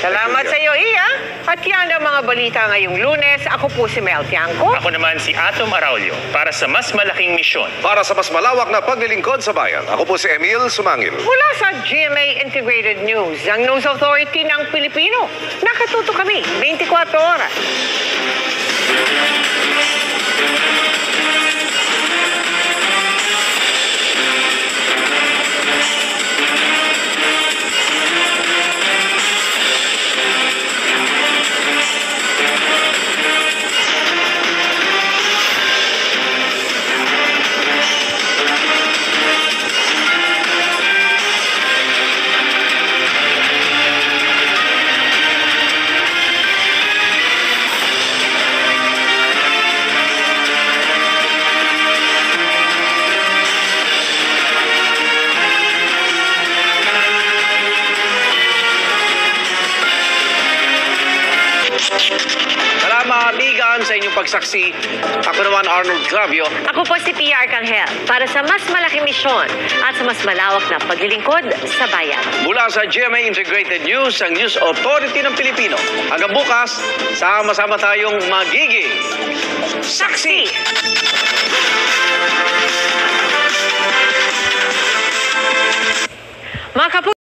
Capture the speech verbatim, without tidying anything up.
Salamat sa iyo, Iya. At yan ang mga balita ngayong Lunes. Ako po si Mel Tiangco. Ako naman si Atom Araulio para sa mas malaking misyon. Para sa mas malawak na paglilingkod sa bayan, ako po si Emil Sumangil. Mula sa G M A Integrated News, ang News Authority ng Pilipino. Nakatuto kami, twenty-four oras. Salamat, Igan, sa inyong pagsaksi. Ako naman, Arnold Clavio. Ako po si Pia Arcangel para sa mas malaking misyon at sa mas malawak na paglilingkod sa bayan. Mula sa G M A Integrated News, ang News Authority ng Pilipino. Hanggang bukas, sama-sama tayong magiging saksi! Mga kapu-